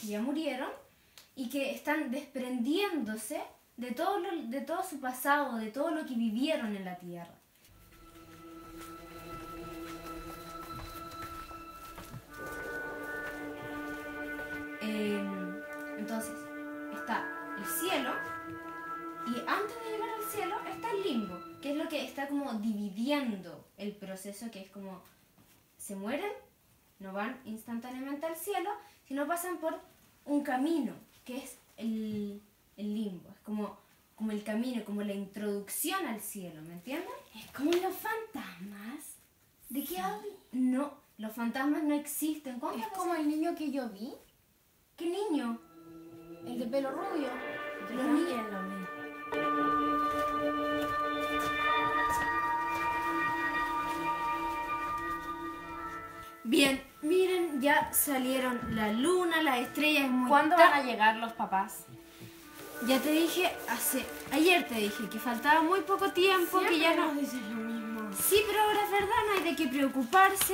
ya murieron y que están desprendiéndose de todo su pasado, de todo lo que vivieron en la Tierra. Entonces, está el cielo y antes de llegar al cielo está el limbo, que es lo que está como dividiendo el proceso, que es como se mueren, no van instantáneamente al cielo, sino pasan por un camino, que es el limbo, es como el camino, como la introducción al cielo, ¿me entienden? Es como los fantasmas. ¿De qué hablas? No, los fantasmas no existen. ¿Cómo Es como el niño que yo vi, ¿Qué niño? el de pelo rubio. Los niños lo vi. Bien, miren, ya salieron la luna, las estrellas, es muy ¿Cuándo van a llegar los papás? Ya te dije, ayer te dije que faltaba muy poco tiempo, que ya no... nos dices lo mismo. Sí, pero ahora es verdad, no hay de qué preocuparse.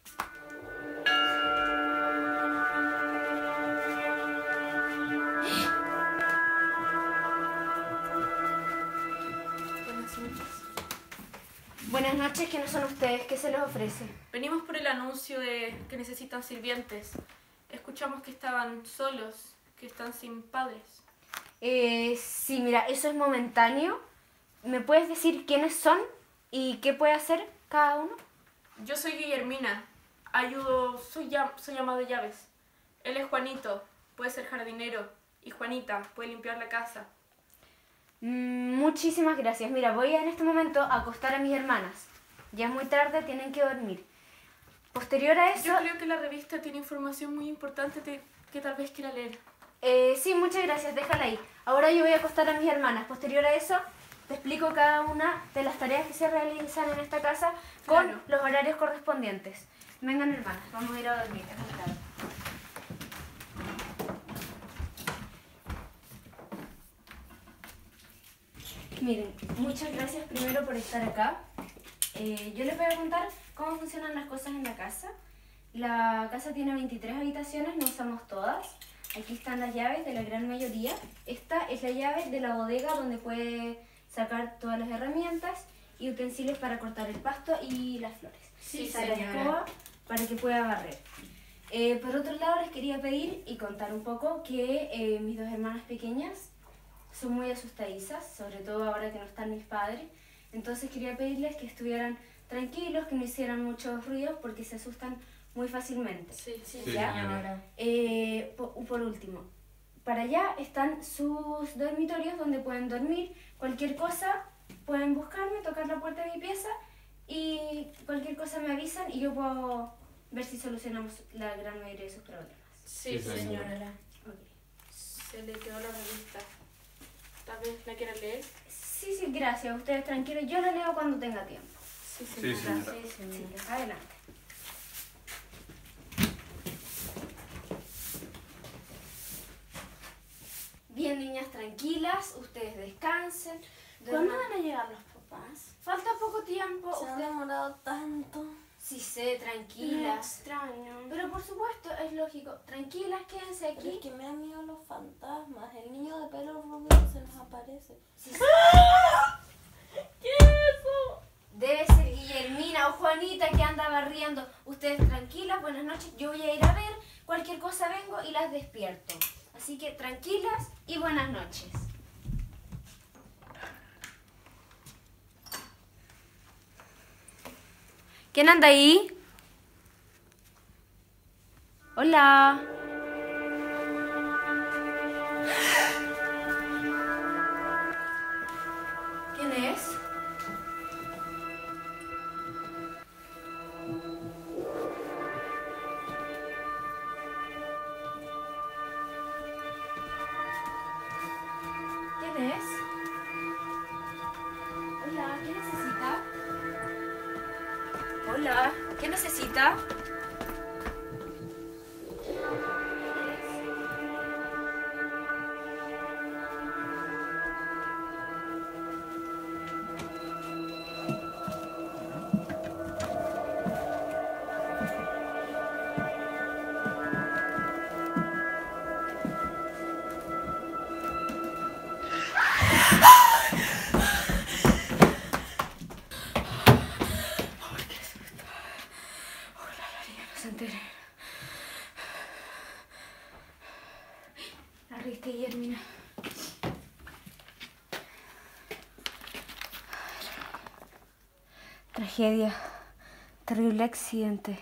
Buenas noches. Buenas noches, ¿quiénes son ustedes? ¿Qué se les ofrece? Venimos por el anuncio de que necesitan sirvientes. Escuchamos que estaban solos, que están sin padres. Sí, mira, eso es momentáneo. ¿Me puedes decir quiénes son y qué puede hacer cada uno? Yo soy Guillermina, soy ama de llaves. Él es Juanito, puede ser jardinero. Y Juanita, puede limpiar la casa. Muchísimas gracias. Mira, voy en este momento a acostar a mis hermanas. Ya es muy tarde, tienen que dormir. Posterior a eso... Yo creo que la revista tiene información muy importante que tal vez quiera leer. Sí, muchas gracias, déjala ahí. Ahora yo voy a acostar a mis hermanas. Posterior a eso, te explico cada una de las tareas que se realizan en esta casa con Claro. los horarios correspondientes. Vengan, hermanas, vamos a ir a dormir. Es muy tarde. Miren, muchas gracias primero por estar acá. Yo les voy a contar cómo funcionan las cosas en la casa. La casa tiene 23 habitaciones, no usamos todas. Aquí están las llaves de la gran mayoría. Esta es la llave de la bodega donde puede sacar todas las herramientas y utensilios para cortar el pasto y las flores. Sí, Está la señora. escoba para que pueda barrer. Por otro lado, les quería pedir y contar un poco que mis dos hermanas pequeñas son muy asustadizas, sobre todo ahora que no están mis padres. Entonces quería pedirles que estuvieran tranquilos, que no hicieran muchos ruidos porque se asustan muy fácilmente. Sí, Sí, ¿Ya? señora. Por último, para allá están sus dormitorios donde pueden dormir. Cualquier cosa pueden buscarme, tocar la puerta de mi pieza y cualquier cosa me avisan y yo puedo ver si solucionamos la gran mayoría de sus problemas. Sí, Sí, señora. señora. Ok. Se le quedó la revista. Tal vez la quiera leer. Sí, sí, gracias. Ustedes tranquilos. Yo la leo cuando tenga tiempo. Sí, Sí, señora. Sí, señora. Adelante. Bien, niñas, tranquilas. Ustedes descansen. ¿Cuándo duerman. van a llegar los papás? Falta poco tiempo. Se han Ustedes... demorado tanto. Sí sé, tranquilas. Extraño. Pero por supuesto, es lógico. Tranquilas, quédense Pero es aquí. que me dan miedo los fantasmas. El niño de pelo rubio se nos aparece. Sí, ¿Qué es eso? debe ser Guillermina o Juanita que anda barriendo. Ustedes tranquilas, buenas noches. Yo voy a ir a ver. Cualquier cosa vengo y las despierto. Así que tranquilas y buenas noches. ¿Quién anda ahí? Hola. ¿Quién es? ¿Quién es? Hola, ¿qué necesita? Hola, ¿qué necesita? reíste, Guillermina. Tragedia. Terrible accidente.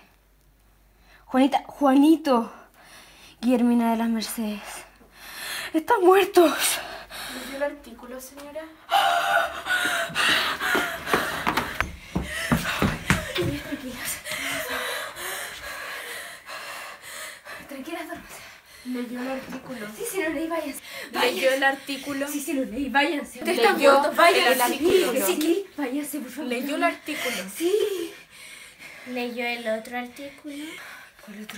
Juanito. Guillermina de las Mercedes. ¡Están muertos! ¿Le dio el artículo, señora? Tranquilas. Tranquilas, duérmase. Leyó el artículo. Sí, sí, lo leí, váyanse. Leyó el artículo. Sí, sí, lo leí, váyanse. Te están muertos, váyanse. El artículo. Sí, váyanse, por favor. Leyó el artículo. Sí. ¿Leyó el otro artículo? ¿Cuál otro?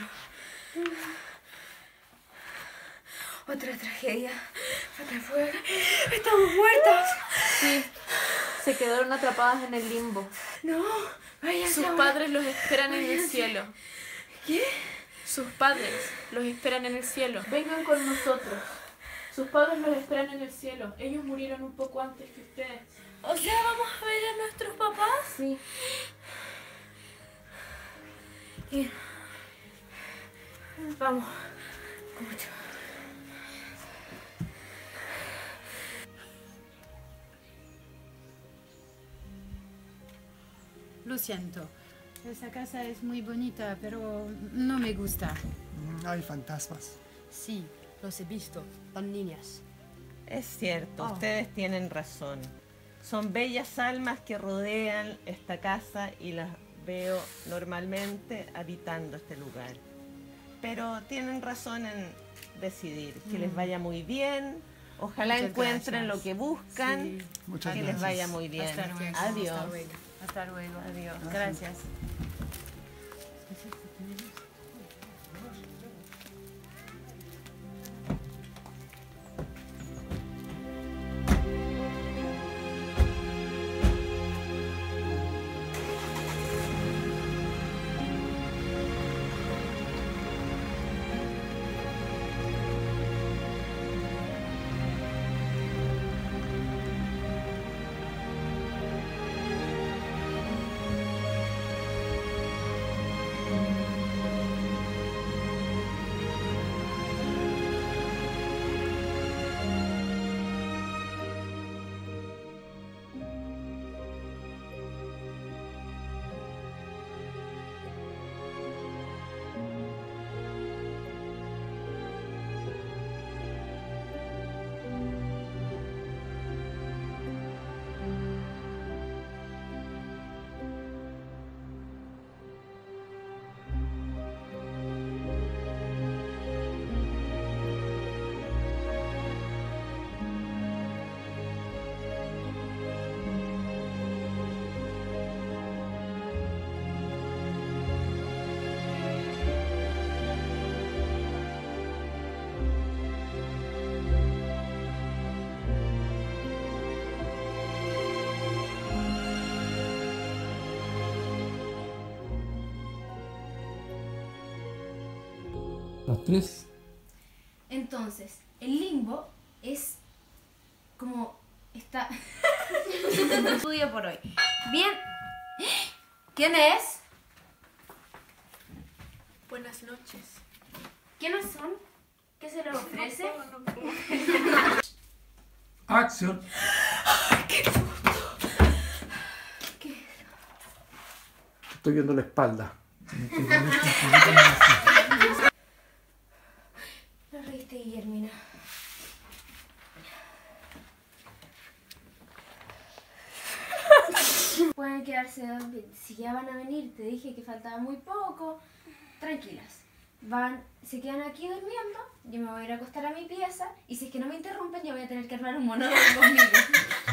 Otra tragedia. Otra fuego. ¡Estamos muertas! Sí. Se quedaron atrapadas en el limbo. No, váyanse. Sus ahora. padres los esperan en el cielo. ¿Qué? Sus padres los esperan en el cielo. Vengan con nosotros. Sus padres los esperan en el cielo. Ellos murieron un poco antes que ustedes. O sea, ¿vamos a ver a nuestros papás? Sí. Bien. Vamos. Con mucho. Lo siento. Esta casa es muy bonita, pero no me gusta. Hay fantasmas. Sí, los he visto. Son niñas. Es cierto, Oh. ustedes tienen razón. Son bellas almas que rodean esta casa y las veo normalmente habitando este lugar. Pero tienen razón en decidir que les vaya muy bien. Ojalá Muchas encuentren gracias. lo que buscan. Sí. Muchas Que gracias. les vaya muy bien. Hasta luego. Adiós. Hasta luego. Hasta luego. Adiós. Gracias. Las tres. Entonces, el limbo es como está. Estudio por hoy. Bien. ¿Quién es? Buenas noches. ¿Quiénes son? ¿Qué se les ofrece? Acción. Estoy viendo la espalda. No reíste, Guillermina. Pueden quedarse, si ya van a venir, te dije que faltaba muy poco. Tranquilas. Se quedan aquí durmiendo, yo me voy a ir a acostar a mi pieza y si es que no me interrumpen yo voy a tener que armar un monólogo conmigo.